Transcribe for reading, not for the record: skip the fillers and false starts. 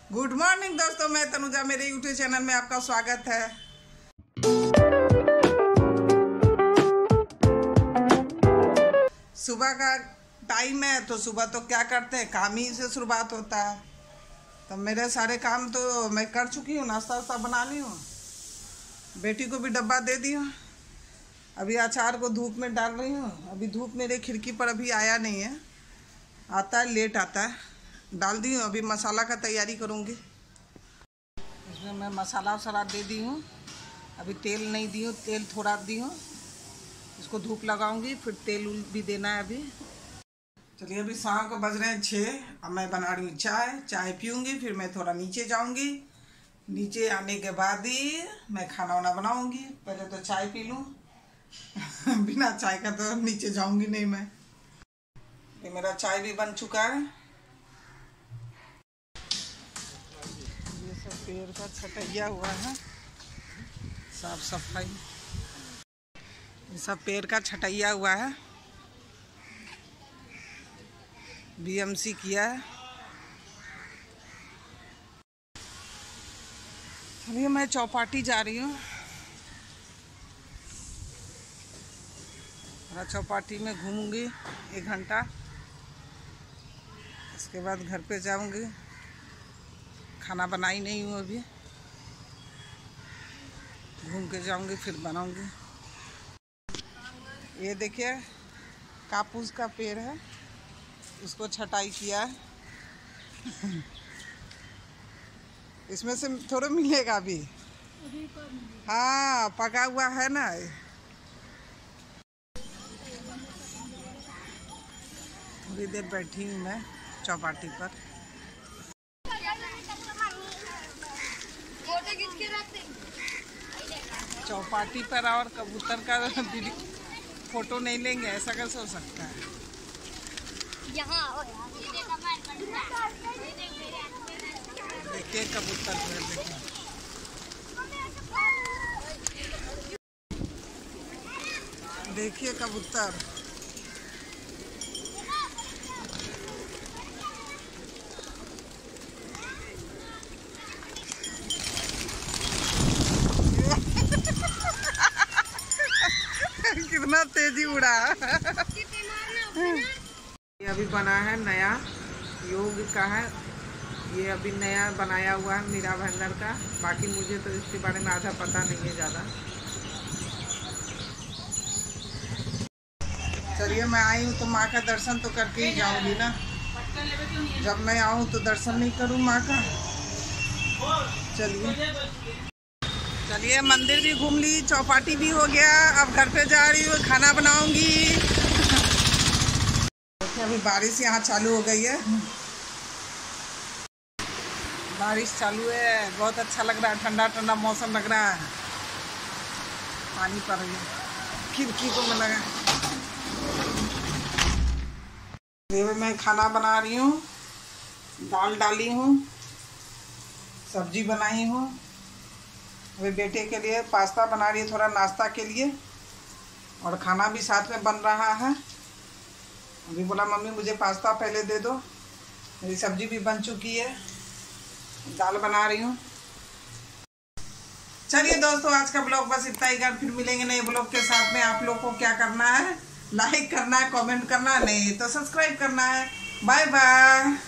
Good morning दोस्तों, मैं तनुजा, मेरे यूट्यूब चैनल में आपका स्वागत है। सुबह का टाइम है तो सुबह तो क्या करते हैं, काम ही से शुरुआत होता है। तो मेरे सारे काम तो मैं कर चुकी हूँ, नाश्ता वास्ता बना ली हूँ, बेटी को भी डब्बा दे दी हूँ। अभी अचार को धूप में डाल रही हूँ। अभी धूप मेरे खिड़की पर अभी आया नहीं है, आता है लेट आता है। डाल दी हूँ, अभी मसाला का तैयारी करूँगी। इसमें मैं मसाला वसाला दे दी हूँ। अभी तेल नहीं दी हूँ, तेल थोड़ा दी हूँ। इसको धूप लगाऊंगी, फिर तेल भी देना है अभी। चलिए, अभी शाम को बज रहे हैं 6। अब मैं बना रही हूँ चाय पीऊँगी, फिर मैं थोड़ा नीचे जाऊँगी। नीचे आने के बाद ही मैं खाना वाना बनाऊँगी। पहले तो चाय पी लूँ बिना चाय का तो नीचे जाऊँगी नहीं मैं। ये मेरा चाय भी बन चुका है। ये सब पेड़ का छटैया हुआ है, साफ सफाई। ये सब पेड़ का छटैया हुआ है, बीएमसी किया है। अभी मैं चौपाटी जा रही हूँ। चौपाटी में घूमूंगी 1 घंटा, इसके बाद घर पे जाऊंगी। खाना बनाई नहीं हूँ अभी, घूम के जाऊंगी फिर बनाऊंगी। ये देखिए, कापूस का पेड़ है, इसको छटाई किया है इसमें से थोड़ा मिलेगा अभी। हाँ, पका हुआ है ना। थोड़ी देर बैठी हूँ मैं चौपाटी पर। चौपाटी पर और कबूतर का फोटो नहीं लेंगे, ऐसा कैसे हो सकता है। देखिए कबूतर देखिए, देखिए कबूतर। कितना तेजी उड़ा ये अभी बना है नया, योग का है ये। अभी नया बनाया हुआ है मीरा भाईंदर का। बाकी मुझे तो इसके बारे में आधा पता नहीं है ज़्यादा। चलिए, मैं आई हूँ तो माँ का दर्शन तो करके ही जाऊँगी ना। जब मैं आऊँ तो दर्शन नहीं करूँ माँ का। चलिए, मंदिर भी घूम ली, चौपाटी भी हो गया। अब घर पे जा रही हूँ, खाना बनाऊंगी। अभी बारिश यहाँ चालू हो गई है, बारिश चालू है। बहुत अच्छा लग रहा है, ठंडा ठंडा मौसम लग रहा है। पानी पड़ रही है, खिड़की को मैं लगा। मैं खाना बना रही हूँ, दाल डाली हूँ, सब्जी बनाई हूँ। अभी बेटे के लिए पास्ता बना रही है, थोड़ा नाश्ता के लिए, और खाना भी साथ में बन रहा है। अभी बोला मम्मी मुझे पास्ता पहले दे दो। मेरी सब्जी भी बन चुकी है, दाल बना रही हूँ। चलिए दोस्तों, आज का ब्लॉग बस इतना ही। फिर मिलेंगे नए ब्लॉग के साथ में। आप लोग को क्या करना है, लाइक करना है, कमेंट करना है, नहीं तो सब्सक्राइब करना है। Bye bye.